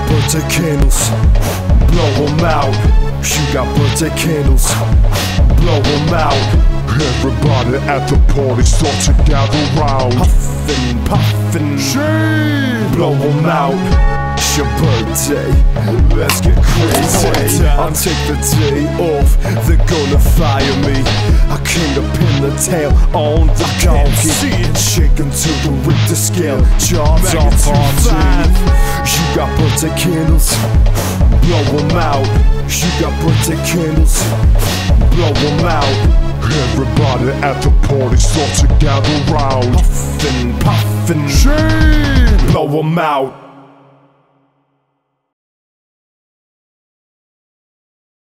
birthday candles, blow them out. You got birthday candles, blow them out. Everybody at the party start to gather round. Puffin', puffin', Shame! blow them out. It's your birthday, let's get crazy. I'll take the day off, they're gonna fire me. I came to pin the tail on the donkey, shaking to the Richter scale, jobs on party. You got birthday candles, blow them out. You got birthday candles, blow them out. Everybody at the party start to gather round. Puffin', puffin', Shame! blow them out.